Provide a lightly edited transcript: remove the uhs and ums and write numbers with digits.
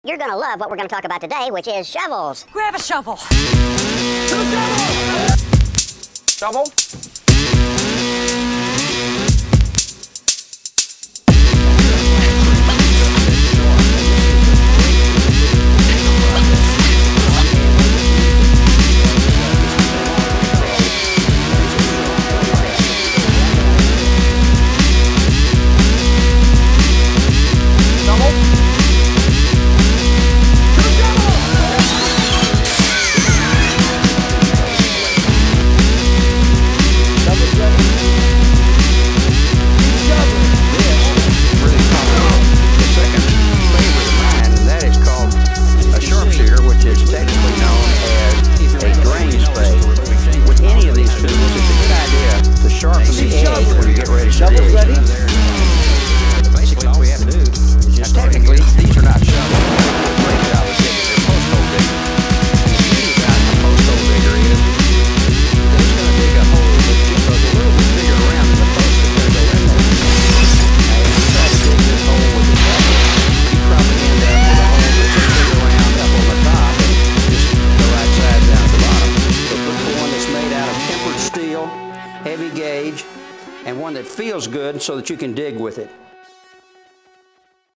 You're gonna love what we're gonna talk about today, which is shovels. Grab a shovel. Shovel? Shovels ready? Basically, all we have to do is just technically, these are not shovels. Great job of digging. They're post hole diggers. The beauty about a post hole digger is that it's going to dig a hole that's just a little bit bigger around than the post that's going to go in there. Now, if you try to dig this hole with a shovel, you probably end up with a hole that's just bigger around up on the top and just the right side down at the bottom. So look for one that's made out of tempered steel, heavy gauge, and one that feels good so that you can dig with it.